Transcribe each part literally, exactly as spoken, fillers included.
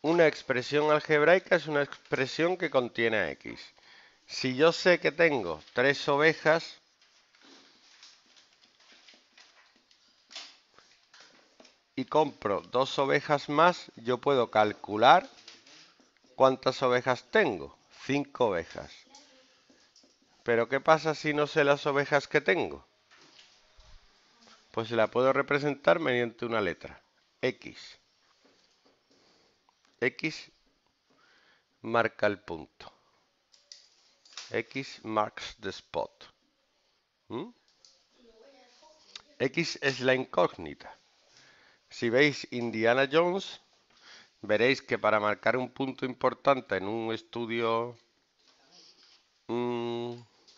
una expresión algebraica es una expresión que contiene a X. Si yo sé que tengo tres ovejas, y compro dos ovejas más, yo puedo calcular cuántas ovejas tengo. Cinco ovejas. Pero ¿qué pasa si no sé las ovejas que tengo? Pues la puedo representar mediante una letra, X. X marca el punto. X marks the spot. ¿Mm? X es la incógnita. Si veis Indiana Jones, veréis que para marcar un punto importante en un estudio mmm,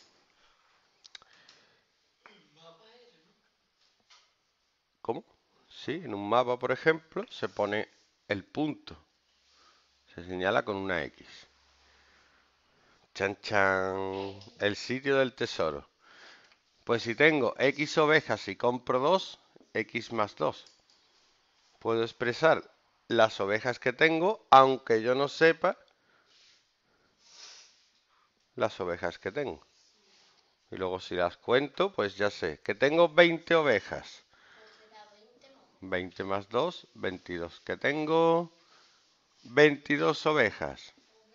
¿cómo? Sí, en un mapa, por ejemplo, se pone el punto. Se señala con una X. Chan chan. El sitio del tesoro. Pues si tengo X ovejas y compro dos, X más dos. Puedo expresar las ovejas que tengo, aunque yo no sepa las ovejas que tengo. Y luego si las cuento, pues ya sé que tengo veinte ovejas. veinte más dos, veintidós. Que tengo veintidós ovejas.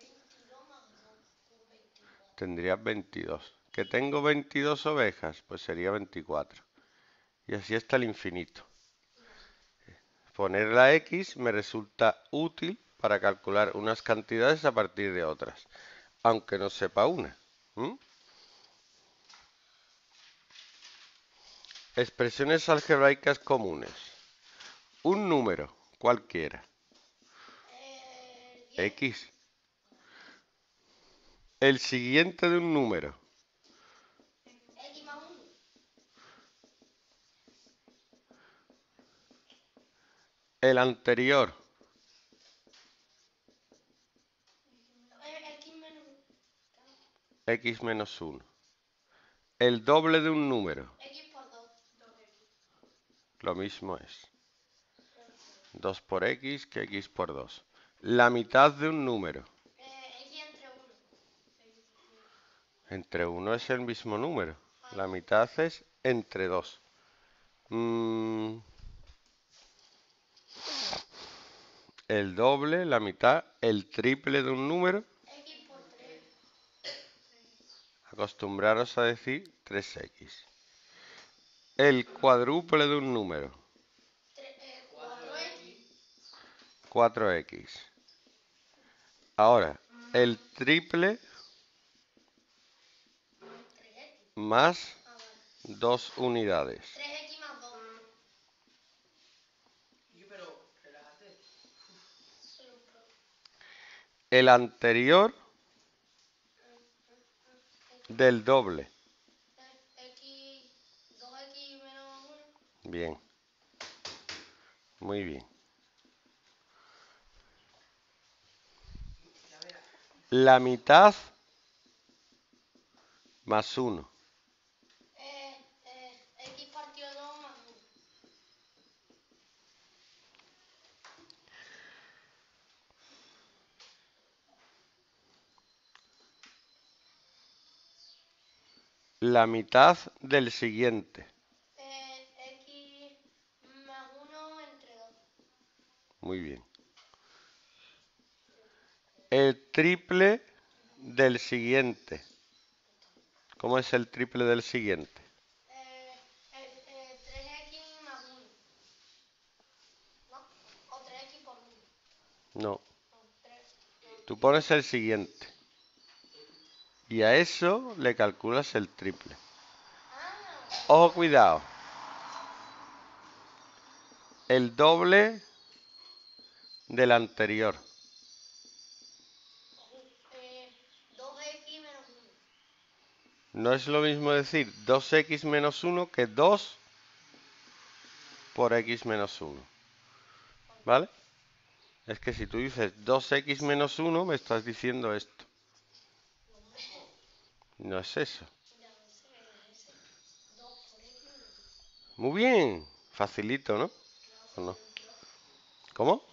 Tendría veintidós. Que tengo veintidós ovejas, pues sería veinticuatro. Y así hasta el infinito. Poner la X me resulta útil para calcular unas cantidades a partir de otras, aunque no sepa una. ¿Mm? Expresiones algebraicas comunes. Un número, cualquiera. X. El siguiente de un número. El anterior. X menos uno. El doble de un número. Lo mismo es. dos por X que X por dos. La mitad de un número. Entre uno es el mismo número. La mitad es entre dos. Mm, el doble, la mitad, el triple de un número. Acostumbraros a decir tres X. El cuádruple de un número. cuatro X. Ahora, el triple más dos unidades. El anterior del doble. Bien. Muy bien. La mitad más uno. La mitad del siguiente. Muy bien. El triple del siguiente. ¿Cómo es el triple del siguiente? No. Tú pones el siguiente. Y a eso le calculas el triple. Ojo, cuidado. El doble del anterior. No es lo mismo decir dos X menos uno que dos por X menos uno. ¿Vale? Es que si tú dices dos X menos uno, me estás diciendo esto. No es eso. Muy bien. Facilito, ¿no? ¿O no? ¿Cómo?